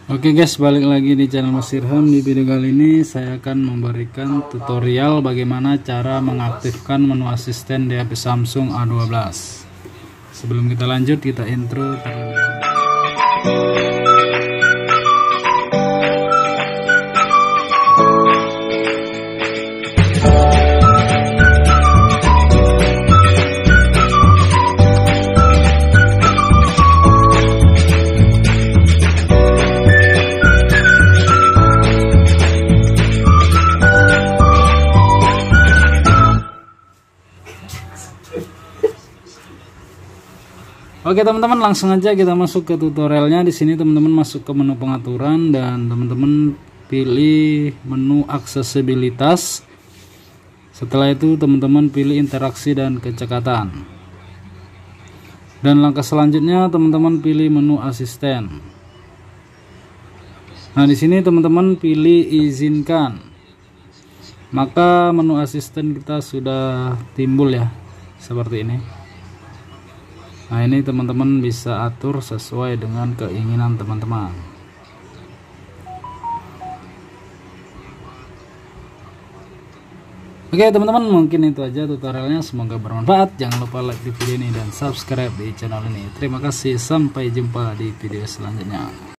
Oke guys, balik lagi di channel Mas Irham. Di video kali ini saya akan memberikan tutorial bagaimana cara mengaktifkan menu asisten di HP Samsung A12. Sebelum kita lanjut, kita intro terlebih dahulu. Oke teman-teman, langsung aja kita masuk ke tutorialnya. Di sini teman-teman masuk ke menu pengaturan dan teman-teman pilih menu aksesibilitas. Setelah itu teman-teman pilih interaksi dan kecekatan. Dan langkah selanjutnya teman-teman pilih menu asisten. Nah, di sini teman-teman pilih izinkan. Maka menu asisten kita sudah timbul ya, seperti ini. Nah, ini teman-teman bisa atur sesuai dengan keinginan teman-teman. Oke teman-teman, mungkin itu aja tutorialnya, semoga bermanfaat. Jangan lupa like di video ini dan subscribe di channel ini. Terima kasih, sampai jumpa di video selanjutnya.